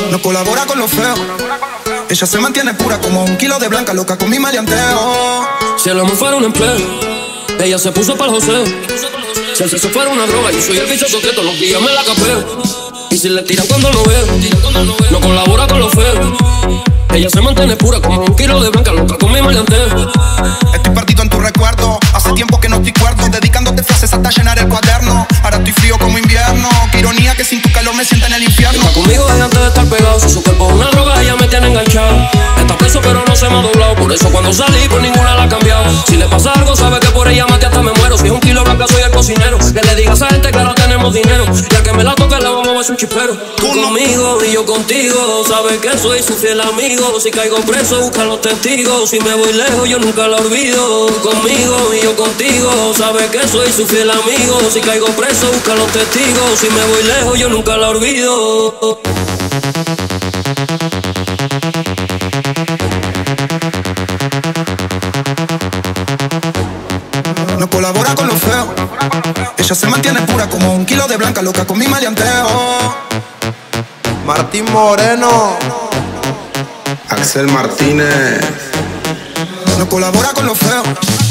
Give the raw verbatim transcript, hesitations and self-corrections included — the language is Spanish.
No colabora con lo feo. Ella se mantiene pura como un kilo de blanca, loca con mi maleanteo. Si el amor fuera un empleo, ella se puso para el joseo. Si el sexo fuera una droga, yo soy el bicho que todos los días me la capeo. Y si le tiran cuando no veo, no colabora con lo feo. Ella se mantiene pura como un kilo de blanca, loca con mi maleanteo. Estoy perdido en tu recuerdo, hace tiempo que no estoy cuerdo, dedicándote frases hasta llenar el cuaderno. Ahora estoy frío como invierno, qué ironía que sin tu calor me sienta en el infierno. Está conmigo desde antes de estar pegado, si su cuerpo es una droga ella me tiene enganchado. Está preso pero no se me ha doblado, por eso cuando salí por ninguna la ha cambiado. Si le pasa algo sabe que por ella mate hasta me muero. Si es un kilo blanca soy el cocinero, que le diga a esa gente que ahora tenemos dinero. Y al que me la toque le vamos a ver un chispero. Tú conmigo y yo contigo, sabes que soy su fiel amigo. Si caigo preso busca los testigos, si me voy lejos yo nunca la olvido. Tú conmigo y yo contigo, sabes que soy su fiel amigo. Si caigo preso busca los testigos, si me voy lejos yo nunca la olvido. No colabora con lo feo. Ella se mantiene pura como un kilo de blanca, loca con mi maleanteo. Martín Moreno, Axel Martínez. No colabora con lo feo.